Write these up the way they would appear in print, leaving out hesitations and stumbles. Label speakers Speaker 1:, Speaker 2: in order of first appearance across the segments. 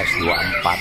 Speaker 1: S24.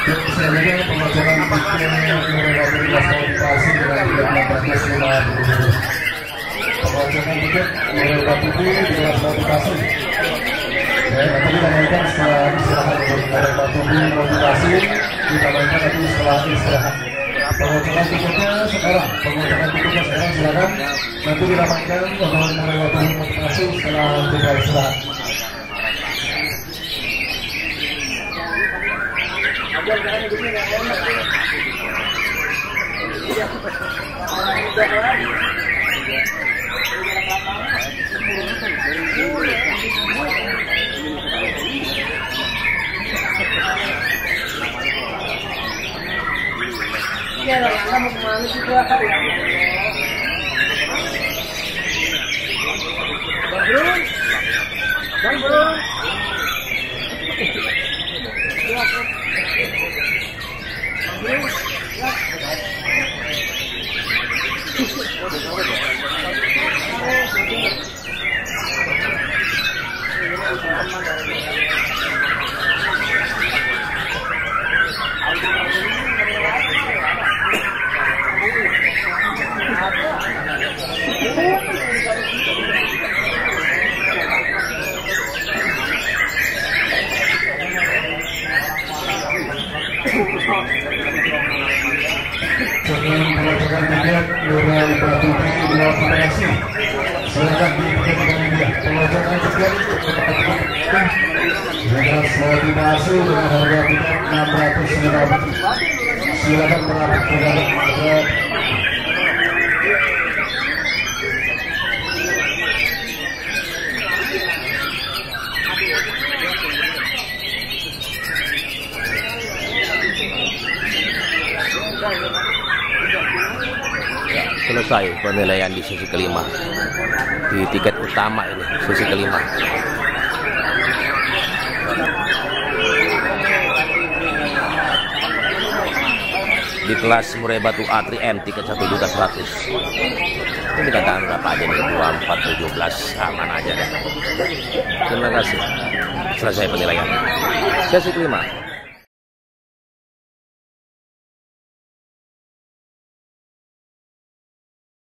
Speaker 1: Selanjutnya pembacaan tiket mulai Batubi di kelas motivasi. Nanti kita mainkan setelah istirahat mulai Batubi motivasi, kita mainkan nanti setelah istirahat. Pembacaan tiketnya sekarang, silakan. Nanti kita mainkan mulai Batubi motivasi setelah kita istirahat. Pembacaan tiket mulai Batubi di aplikasi. Silakan diikuti dia. Pembacaan tiket dengan motivasi dengan harga tiket 650. Silakan melakukan
Speaker 2: selesai penilaian di sesi kelima di tiket utama ini, sesi kelima. Di kelas Murai Batu A3M tiket 1.100.000. Ini dikatakan berapa aja nih? 2417 aman aja deh. Terima kasih. Selesai penilaian sesi kelima.